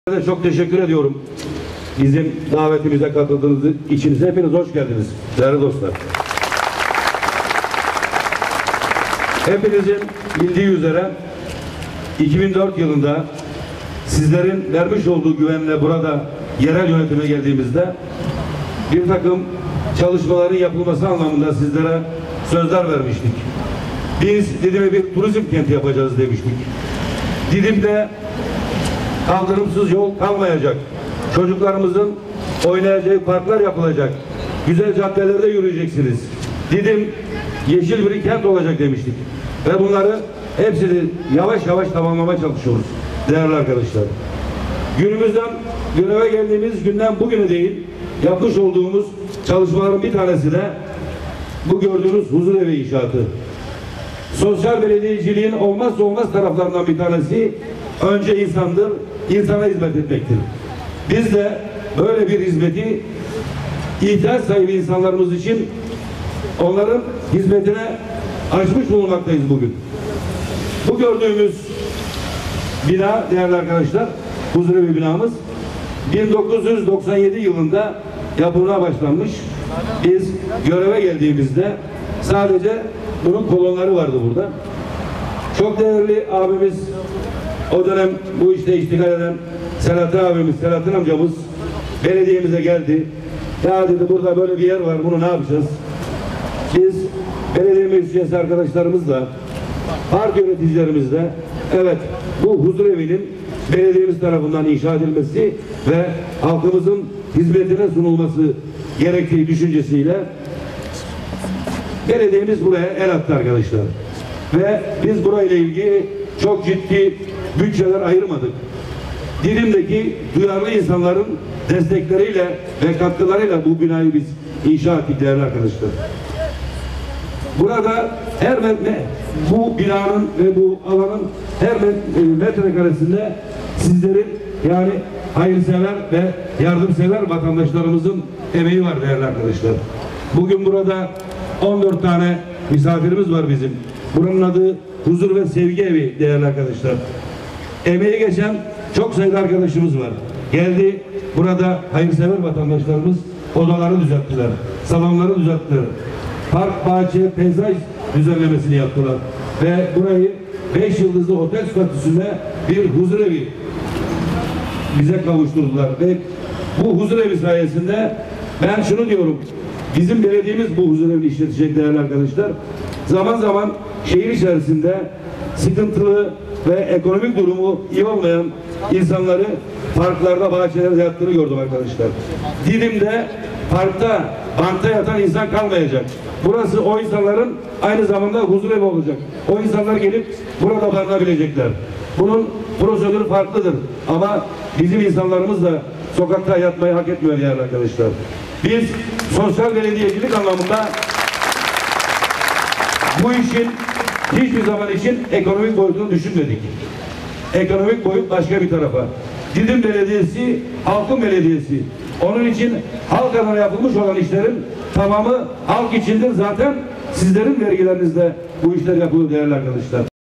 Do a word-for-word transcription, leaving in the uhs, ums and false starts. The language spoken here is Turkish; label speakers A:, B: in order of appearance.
A: Çok teşekkür ediyorum. Bizim davetimize katıldığınız için hepiniz hoş geldiniz değerli dostlar. Hepinizin bildiği üzere iki bin dört yılında sizlerin vermiş olduğu güvenle burada yerel yönetime geldiğimizde bir takım çalışmaların yapılması anlamında sizlere sözler vermiştik. Biz Didim'e bir turizm kenti yapacağız demiştik. Didim'de kaldırımsız yol kalmayacak. Çocuklarımızın oynayacağı parklar yapılacak. Güzel caddelerde yürüyeceksiniz. Didim yeşil bir kent olacak demiştik. Ve bunları hepsini yavaş yavaş tamamlamaya çalışıyoruz değerli arkadaşlar. Günümüzden göreve geldiğimiz günden bugüne değil yapmış olduğumuz çalışmaların bir tanesi de bu gördüğünüz huzurevi inşaatı. Sosyal belediyeciliğin olmazsa olmaz taraflarından bir tanesi önce insandır, insana hizmet etmektir. Biz de böyle bir hizmeti ihtiyaç sahibi insanlarımız için onların hizmetine açmış bulunmaktayız bugün. Bu gördüğümüz bina değerli arkadaşlar, huzurevi binamız bin dokuz yüz doksan yedi yılında yapımına başlanmış. Biz göreve geldiğimizde sadece bunun kolonları vardı burada. Çok değerli abimiz, o dönem bu işte iştigal eden Selahattin abimiz, Selahattin amcamız belediyemize geldi. Ya dedi burada böyle bir yer var, bunu ne yapacağız? Biz belediye meclis üyesi arkadaşlarımızla, park yöneticilerimizle evet bu huzurevinin belediyemiz tarafından inşa edilmesi ve halkımızın hizmetine sunulması gerektiği düşüncesiyle belediyemiz buraya el attı arkadaşlar. Ve biz burayla ilgili çok ciddi bütçeler ayırmadık. Didim'deki duyarlı insanların destekleriyle ve katkılarıyla bu binayı biz inşa ettik değerli arkadaşlar. Burada her metre, bu binanın ve bu alanın her metrekaresinde sizlerin yani hayırsever ve yardımsever vatandaşlarımızın emeği var değerli arkadaşlar. Bugün burada on dört tane misafirimiz var bizim. Buranın adı Huzur ve Sevgi Evi değerli arkadaşlar. Emeği geçen çok sayıda arkadaşımız var. Geldi burada hayırsever vatandaşlarımız odaları düzelttiler. Salonları düzelttiler. Park, bahçe, peyzaj düzenlemesini yaptılar. Ve burayı beş yıldızlı otel statüsünde bir huzurevi bize kavuşturdular. Ve bu huzurevi sayesinde ben şunu diyorum. Bizim belediyemiz bu huzurevini işletecek değerli arkadaşlar. Zaman zaman şehir içerisinde sıkıntılı ve ekonomik durumu iyi olmayan insanları parklarda, bahçelerde yattığını gördüm arkadaşlar. Didim'de parkta, bankta yatan insan kalmayacak. Burası o insanların aynı zamanda huzurevi olacak. O insanlar gelip burada barınabilecekler. Bunun prosedürü farklıdır. Ama bizim insanlarımız da sokakta yatmayı hak etmiyor değerli arkadaşlar. Biz sosyal belediyecilik anlamında bu işin hiçbir zaman için ekonomik boyutunu düşünmedik. Ekonomik boyut başka bir tarafa. Didim Belediyesi, halkın belediyesi. Onun için halk adına yapılmış olan işlerin tamamı halk içindir. Zaten sizlerin vergilerinizle bu işler yapılıyor değerli arkadaşlar.